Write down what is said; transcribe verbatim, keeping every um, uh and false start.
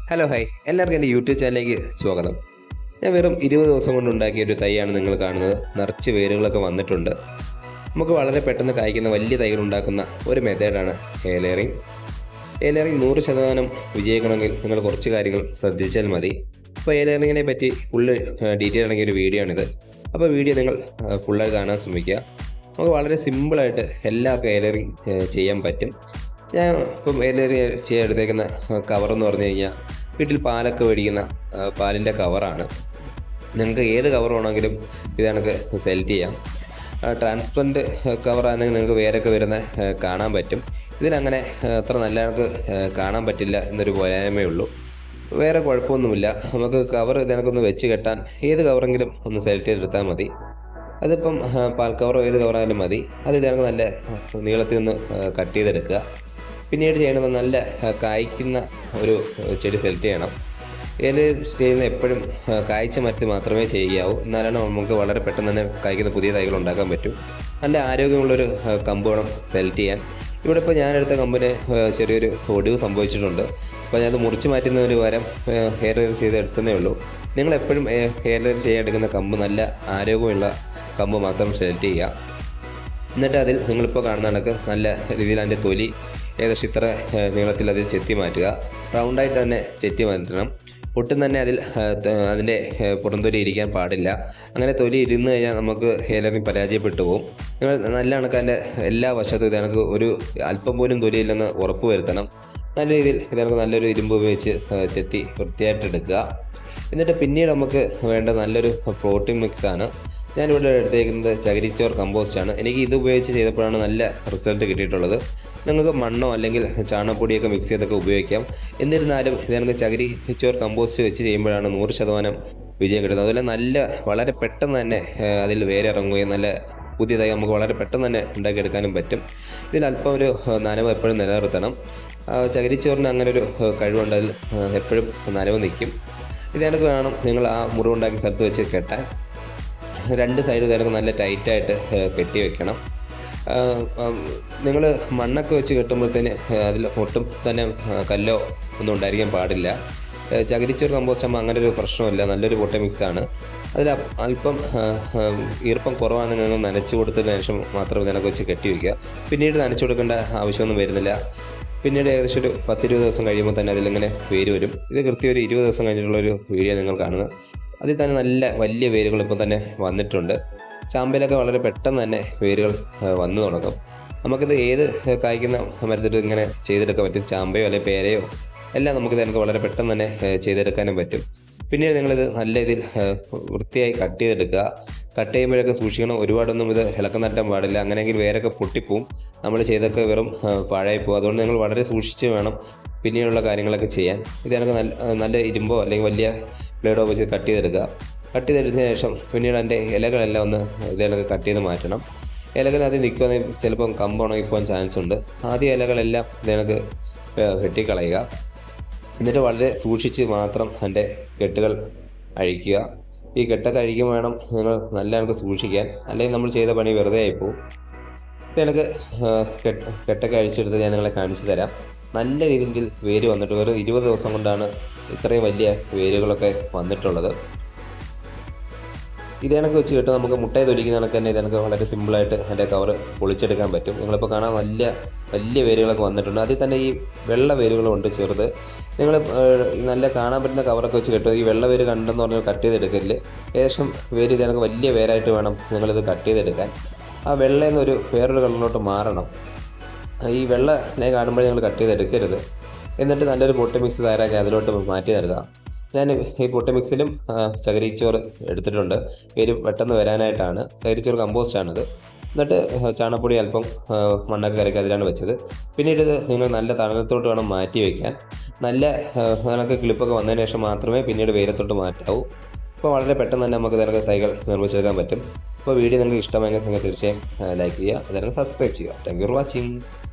Hello hi എല്ലാവർക്കും എൻ്റെ YouTube ചാനലിലേക്ക് സ്വാഗതം. ഞാൻ വെറും ഇരുപത് ദിവസം കൊണ്ട് ഉണ്ടാക്കിയ ഒരു തൈയാണ് നിങ്ങൾ കാണുന്നത്. നിറച്ച് വേരുകളൊക്കെ വന്നിട്ടുണ്ട്. നമുക്ക് വളരെ പെട്ടെന്ന് കായ്ക്കുന്ന വലിയ തൈകൾ ഉണ്ടാക്കുന്ന ഒരു മെത്തേഡാണ് എയർ ലെയറിങ്. എയർ ലെയറിങ് നൂറ് ശതമാനം വിജയിക്കണമെങ്കിൽ നിങ്ങൾ കുറച്ച് കാര്യങ്ങൾ ശ്രദ്ധിച്ചാൽ മതി. അപ്പോൾ എയർ ലെയറിങ്ങിനെ പറ്റി ഫുള്ള് ഡീറ്റെയിൽ അടങ്ങിയ ഒരു വീഡിയോ ആണിത്. അപ്പോൾ വീഡിയോ നിങ്ങൾ ഫുള്ളായി കാണാൻ ശ്രമിക്കുക. നമുക്ക് വളരെ സിമ്പിളായിട്ട് എല്ലാവർക്കും എയർ ലെയറിങ് ചെയ്യാൻ പറ്റും. ഞാൻ ഇപ്പം എയർ ലെയറിങ് ചെയ്യാൻ എടുത്തേക്കുന്ന കവറെന്ന് പറഞ്ഞു കഴിഞ്ഞാൽ വീട്ടിൽ പാലൊക്കെ മേടിക്കുന്ന പാലിൻ്റെ കവറാണ്. നിങ്ങൾക്ക് ഏത് കവർ വേണമെങ്കിലും ഇത് നമുക്ക് സെലക്ട് ചെയ്യാം. ട്രാൻസ്പെറൻറ്റ് കവറാണെങ്കിൽ നിങ്ങൾക്ക് വേരൊക്കെ വരുന്ന കാണാൻ പറ്റും. ഇതിനങ്ങനെ അത്ര നല്ല നമുക്ക് കാണാൻ പറ്റില്ല എന്നൊരു പോരായ്മയേ ഉള്ളൂ. വേറെ കുഴപ്പമൊന്നുമില്ല. നമുക്ക് കവർ ഇതിനൊക്കൊന്ന് വെച്ച് കെട്ടാൻ ഏത് കവറെങ്കിലും ഒന്ന് സെലക്ട് ചെയ്തെടുത്താൽ മതി. അതിപ്പം പാൽ കവറോ ഏത് കവറായാലും മതി. അത് ഇതിനൊക്കെ നല്ല നീളത്തിൽ നിന്ന് കട്ട് ചെയ്തെടുക്കുക. പിന്നീട് ചെയ്യണത് നല്ല കായ്ക്കുന്ന ഒരു ചെടി സെലക്ട് ചെയ്യണം. ഏത് ചെയ്യുന്ന എപ്പോഴും കായ്ച്ച മരത്തിൽ മാത്രമേ ചെയ്യാവൂ. എന്നാലാണ് നമുക്ക് വളരെ പെട്ടെന്ന് തന്നെ കായ്ക്കുന്ന പുതിയ തൈകൾ ഉണ്ടാക്കാൻ പറ്റും. നല്ല ആരോഗ്യമുള്ളൊരു കമ്പ് വേണം സെലക്ട് ചെയ്യാൻ. ഇവിടെ ഇപ്പോൾ ഞാനെടുത്ത കമ്പിന് ചെറിയൊരു ഒടിവ് സംഭവിച്ചിട്ടുണ്ട്. അപ്പോൾ ഞാനത് മുറിച്ച് മാറ്റുന്നതിന് പകരം ഹെയർ ലെയർ ചെയ്ത് എടുത്തതേ ഉള്ളൂ. നിങ്ങളെപ്പോഴും ഹെയർ ലെയർ ചെയ്യാൻ എടുക്കുന്ന കമ്പ് നല്ല ആരോഗ്യമുള്ള കമ്പ് മാത്രം സെലക്ട് ചെയ്യുക. എന്നിട്ട് അതിൽ നിങ്ങളിപ്പോൾ കാണുന്ന കണക്ക് നല്ല രീതിയിൽ അതിൻ്റെ തൊലി ഏകദേശം ഇത്ര നീളത്തിൽ അതിൽ ചെത്തി മാറ്റുക. റൗണ്ടായിട്ട് തന്നെ ചെത്തി മാറ്റണം. ഒട്ടും തന്നെ അതിൽ അതിൻ്റെ പുറംതൊലി ഇരിക്കാൻ പാടില്ല. അങ്ങനെ തൊലി ഇരുന്ന് കഴിഞ്ഞാൽ നമുക്ക് ഹെയർ ലെയറിങ് പരാജയപ്പെട്ടു പോകും. നിങ്ങൾ നല്ല കണക്ക് അതിൻ്റെ എല്ലാ വശത്തും ഇത് കണക്ക് ഒരു അല്പം പോലും തൊലിയില്ലെന്ന് ഉറപ്പ് വരുത്തണം. നല്ല രീതിയിൽ ഇത് കണക്ക് നല്ലൊരു ഇരുമ്പ് ഉപയോഗിച്ച് ചെത്തി വൃത്തിയായിട്ട് എടുക്കുക. എന്നിട്ട് പിന്നീട് നമുക്ക് വേണ്ട നല്ലൊരു പ്രോട്ടീൻ മിക്സാണ്. ഞാനിവിടെ എടുത്തേക്കുന്നത് ചകിരിച്ചോർ കമ്പോസ്റ്റാണ്. എനിക്ക് ഇത് ഉപയോഗിച്ച് ചെയ്തപ്പോഴാണ് നല്ല റിസൾട്ട് കിട്ടിയിട്ടുള്ളത്. നിങ്ങൾക്ക് മണ്ണോ അല്ലെങ്കിൽ ചാണകപ്പൊടിയൊക്കെ മിക്സ് ചെയ്തൊക്കെ ഉപയോഗിക്കാം. എന്നിരുന്നാലും ഇത് നമുക്ക് ചകിരിച്ചോർ കമ്പോസ്റ്റ് വെച്ച് ചെയ്യുമ്പോഴാണ് നൂറ് ശതമാനം വിജയം കിട്ടുന്നത്. അതുപോലെ നല്ല വളരെ പെട്ടെന്ന് തന്നെ അതിൽ വേരിറങ്ങുകയും നല്ല പുതിയതായി നമുക്ക് വളരെ പെട്ടെന്ന് തന്നെ ഉണ്ടാക്കിയെടുക്കാനും പറ്റും. ഇതിൽ അല്പം ഒരു നനവ് എപ്പോഴും നിലനിർത്തണം. ചകിരിച്ചോറിന് അങ്ങനെ ഒരു കഴിവുണ്ട്. അതിൽ എപ്പോഴും നനവ് നിൽക്കും. ഇതേക്ക് വേണം നിങ്ങൾ ആ മുറിവുണ്ടാക്കിയ സ്ഥലത്ത് വെച്ച് കെട്ടാൻ. രണ്ട് സൈഡ് ഇതേക്ക് നല്ല ടൈറ്റായിട്ട് കെട്ടി വെക്കണം. നിങ്ങൾ മണ്ണൊക്കെ വെച്ച് കെട്ടുമ്പോഴത്തേന് അതിൽ ഒട്ടും തന്നെ കല്ലോ ഒന്നും ഉണ്ടായിരിക്കാൻ പാടില്ല. ചകിരിച്ചോർ കമ്പോസ്റ്റ് ആകുമ്പോൾ അങ്ങനെ ഒരു പ്രശ്നമില്ല. നല്ലൊരു പൊട്ട മിക്സാണ്. അതിൽ അല്പം ഈർപ്പം കുറവാണെന്ന് നിങ്ങൾ നനച്ച് കൊടുത്തതിന് ശേഷം മാത്രം ഇതിനൊക്കെ വെച്ച് കെട്ടി വയ്ക്കുക. പിന്നീട് നനച്ചു കൊടുക്കേണ്ട ആവശ്യമൊന്നും വരുന്നില്ല. പിന്നീട് ഏകദേശം ഒരു പത്തിരുപത് ദിവസം കഴിയുമ്പോൾ തന്നെ അതിലിങ്ങനെ വേര് വരും. ഇത് കൃത്യം ഒരു ഇരുപത് ദിവസം കഴിഞ്ഞിട്ടുള്ളൊരു വീഡിയോ നിങ്ങൾ കാണുന്നത്. അതിൽ തന്നെ നല്ല വലിയ വേരുകൾ ഇപ്പോൾ തന്നെ വന്നിട്ടുണ്ട്. ചാമ്പയിലൊക്കെ വളരെ പെട്ടെന്ന് തന്നെ വേരുകൾ വന്നു തുടങ്ങും. നമുക്കിത് ഏത് കായ്ക്കുന്ന മരത്തിൽ ഇങ്ങനെ ചെയ്തെടുക്കാൻ പറ്റും. ചാമ്പയോ അല്ലെങ്കിൽ പേരയോ എല്ലാം നമുക്കിത് എനിക്ക് വളരെ പെട്ടെന്ന് തന്നെ ചെയ്തെടുക്കാനും പറ്റും. പിന്നീട് നിങ്ങളിത് നല്ല രീതിയിൽ വൃത്തിയായി കട്ട് ചെയ്തെടുക്കുക. കട്ട് ചെയ്യുമ്പോഴൊക്കെ സൂക്ഷിക്കണം. ഒരുപാടൊന്നും ഇത് ഇളക്കം തട്ടാൻ പാടില്ല. അങ്ങനെയെങ്കിൽ വേരൊക്കെ പൊട്ടിപ്പോവും. നമ്മൾ ചെയ്തൊക്കെ വെറും പാഴായി പോകും. അതുകൊണ്ട് നിങ്ങൾ വളരെ സൂക്ഷിച്ച് വേണം പിന്നീടുള്ള കാര്യങ്ങളൊക്കെ ചെയ്യാൻ. ഇത് എനിക്ക് നല്ല നല്ല ഇരുമ്പോ അല്ലെങ്കിൽ വലിയ ബ്ലേഡോ വെച്ച് കട്ട് ചെയ്തെടുക്കുക. കട്ട് ചെയ്തെടുത്തതിന് ശേഷം പിന്നീട് അതിൻ്റെ ഇലകളെല്ലാം ഒന്ന് ഇതിലൊക്കെ കട്ട് ചെയ്ത് മാറ്റണം. ഇലകൾ അത് നിൽക്കുകയാണെങ്കിൽ ചിലപ്പം കമ്പ് ഉണങ്ങിപ്പോകാൻ ചാൻസ് ഉണ്ട്. ആദ്യം ഇലകളെല്ലാം ഇതിനൊക്കെ വെട്ടിക്കളയുക. എന്നിട്ട് വളരെ സൂക്ഷിച്ച് മാത്രം അതിൻ്റെ കെട്ടുകൾ അഴിക്കുക. ഈ കെട്ടൊക്കെ അഴിക്കുമ്പോൾ വേണം നിങ്ങൾ നല്ല കണക്ക് സൂക്ഷിക്കാൻ. അല്ലെങ്കിൽ നമ്മൾ ചെയ്ത പണി വെറുതെ ആയിപ്പോവും. ഇതിനൊക്കെ കെട്ടൊക്കെ അഴിച്ചെടുത്ത് ഞാൻ നിങ്ങളെ കാണിച്ചു തരാം. നല്ല രീതിയിൽ വേര് വന്നിട്ട് ഒരു ഇരുപത് ദിവസം കൊണ്ടാണ് ഇത്രയും വലിയ വേരുകളൊക്കെ വന്നിട്ടുള്ളത്. ഇതേണക്ക് വെച്ച് കിട്ടും നമുക്ക് മുട്ടയെ തൊലിക്കുന്ന കണക്ക് തന്നെ ഇതേക്ക് വളരെ സിമ്പിളായിട്ട് അതിൻ്റെ കവർ പൊളിച്ചെടുക്കാൻ പറ്റും. നിങ്ങളിപ്പോൾ കാണാൻ വലിയ വലിയ വേരുകളൊക്കെ വന്നിട്ടുണ്ട്. അതിൽ തന്നെ ഈ വെള്ള വേരുകളുണ്ട് ചെറുത്. നിങ്ങൾ നല്ല കാണാൻ പറ്റുന്ന കവറൊക്കെ വെച്ച് കിട്ടും. ഈ വെള്ള വേര് കണ്ടെന്ന് പറഞ്ഞാൽ കട്ട് ചെയ്തെടുക്കരുത്. ഏകദേശം വേര് ഇതേക്ക് വലിയ വേരായിട്ട് വേണം നിങ്ങളിത് കട്ട് ചെയ്തെടുക്കാൻ. ആ വെള്ളയിൽ നിന്ന് ഒരു വേറൊരു കളറിലോട്ട് മാറണം. ഈ വെള്ള കാണുമ്പോൾ നിങ്ങൾ കട്ട് ചെയ്തെടുക്കരുത്. എന്നിട്ട് നല്ലൊരു പൊട്ടി മിക്സ് തയ്യാറാക്കി അതിലോട്ട് മാറ്റി നൽകുക. ഞാൻ ഈ പൊട്ടി മിക്സിലും ചകിരിച്ചോറ് എടുത്തിട്ടുണ്ട്. വേര് പെട്ടെന്ന് വരാനായിട്ടാണ്. ചകിരിച്ചോറ് കമ്പോസ്റ്റാണിത്. എന്നിട്ട് ചാണകപ്പൊടി അല്പം മണ്ണൊക്കെ കലക്കി അതിലാണ് വെച്ചത്. പിന്നീട് ഇത് നിങ്ങൾ നല്ല തണലത്തോട്ട് വേണം മാറ്റി വയ്ക്കാൻ. നല്ല കണക്ക് കിളിപ്പൊക്കെ വന്നതിന് ശേഷം മാത്രമേ പിന്നീട് വെയിലത്തോട്ട് മാറ്റാവൂ. അപ്പോൾ വളരെ പെട്ടെന്ന് തന്നെ നമുക്ക് ഇതിനൊക്കെ തൈകൾ നിർമ്മിച്ചെടുക്കാൻ പറ്റും. അപ്പോൾ വീഡിയോ നിങ്ങൾക്ക് ഇഷ്ടമായെങ്കിൽ നിങ്ങൾ തീർച്ചയായും ലൈക്ക് ചെയ്യുക. അതിനൊക്കെ സബ്സ്ക്രൈബ് ചെയ്യുക. Thank you for watching.